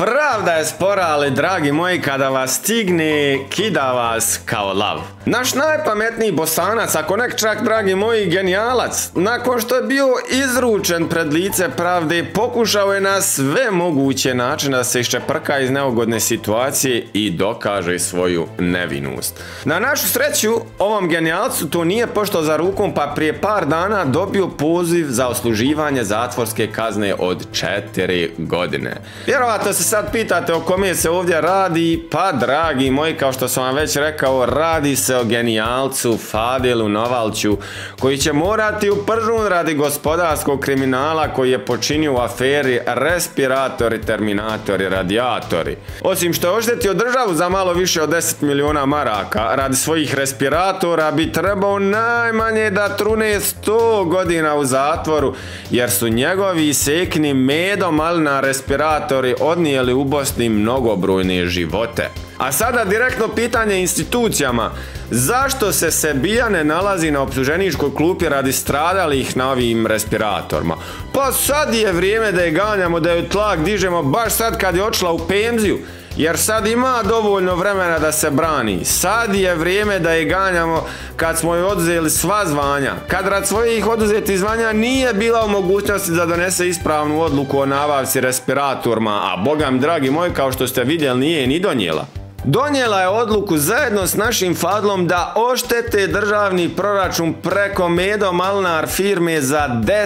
Pravda je spora, ali dragi moji, kada vas stigne, kida vas kao lav. Naš najpametniji Bosanac, ako nek čak, dragi moji, genijalac, nakon što je bio izručen pred lice pravde, pokušao je na sve moguće načine da se iščeprka iz neugodne situacije i dokaže svoju nevinost. Na našu sreću, ovom genijalcu to nije pošlo za rukom, pa prije par dana dobio poziv za odsluživanje zatvorske kazne od 4 godine. Vjerovatno se sad pitate o kome se ovdje radi. Pa dragi moji, kao što sam vam već rekao, radi se o genijalcu Fadilu Novalću, koji će morati u pržun radi gospodarskog kriminala koji je počinio u aferi respiratori, terminatori, radijatori. Osim što je oštetio državu za malo više od 10 miliona maraka radi svojih respiratora, bi trebao najmanje da trune 100 godina u zatvoru, jer su njegovi sekni medom malina respiratori odnijeli u Bosni mnogobrojne živote. A sada direktno pitanje institucijama. Zašto se Sebija ne nalazi na optuženičkoj klupi radi stradalih na ovim respiratorima? Pa sad je vrijeme da je ganjamo, da je tlak dižemo baš sad kad je otišla u penziju, jer sad ima dovoljno vremena da se brani. Sad je vrijeme da je ganjamo kad smo joj oduzeli sva zvanja, kad rad svojih oduzetih zvanja nije bila u mogućnosti da donese ispravnu odluku o nabavci respiratorima, a bogam dragi moji, kao što ste vidjeli, nije ni donijela. Donijela je odluku zajedno s našim Fadlom da oštete državni proračun preko Medo Malnar firme za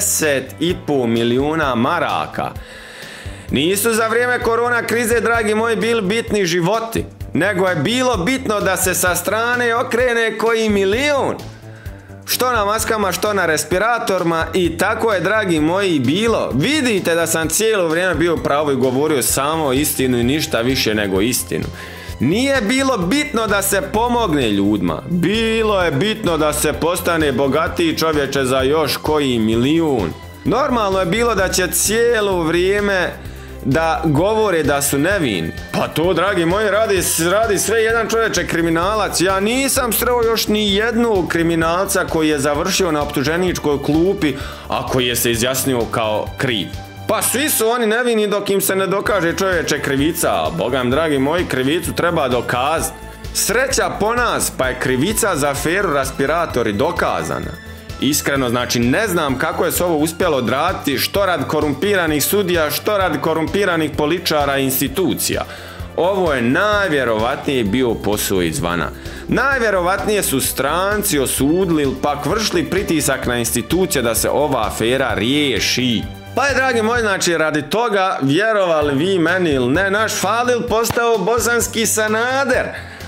10,5 milijuna maraka. Nisu za vrijeme korona krize, dragi moji, bili bitni životi, nego je bilo bitno da se sa strane okrene koji milion. Što na maskama, što na respiratorima, i tako je, dragi moji, bilo. Vidite da sam cijelo vrijeme bio pravo i govorio samo istinu i ništa više nego istinu. Nije bilo bitno da se pomogne ljudima, bilo je bitno da se postane bogatiji čovječe za još koji milijun. Normalno je bilo da će cijelo vrijeme da govore da su nevini. Pa to, dragi moji, radi sve jedan čovječe kriminalac. Ja nisam sreo još ni jednog kriminalca koji je završio na optuženičkoj klupi, a koji je se izjasnio kao kriv. Pa svi su oni nevini dok im se ne dokaže čovječe krivica, a bogam dragi moji, krivicu treba dokazati. Sreća po nas, pa je krivica za aferu respiratori dokazana. Iskreno, znači, ne znam kako je se ovo uspjelo odraditi, što rad korumpiranih sudija, što rad korumpiranih političara i institucija. Ovo je najvjerovatnije bio posao izvana. Najvjerovatnije su stranci osudili ili pak vršili pritisak na institucije da se ova afera riješi. Pa je, dragi moji, znači, radi toga, vjerovali vi meni ili ne, naš Fadil postao bosanski Sanader.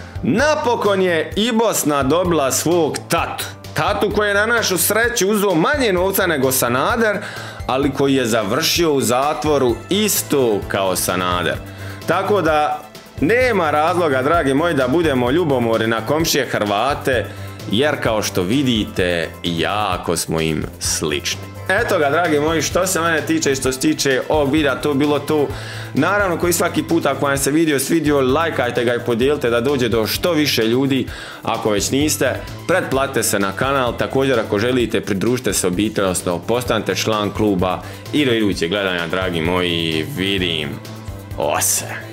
Napokon je i Bosna dobila svog tatu. Tatu koji je na našu sreću uzeo manje novca nego Sanader, ali koji je završio u zatvoru isto kao Sanader. Tako da nema razloga, dragi moji, da budemo ljubomorni na komšije Hrvate, jer kao što vidite, jako smo im slični. Eto ga, dragi moji, što se mene tiče i što se tiče ovog videa, to bilo to. Naravno, koji svaki put, ako vam se video svidio, lajkajte ga i podijelite da dođe do što više ljudi. Ako već niste, pretplatite se na kanal. Također, ako želite, pridružite se obitelji, odnosno postanite član kluba. I do idućeg gledanja, dragi moji, vidim ose.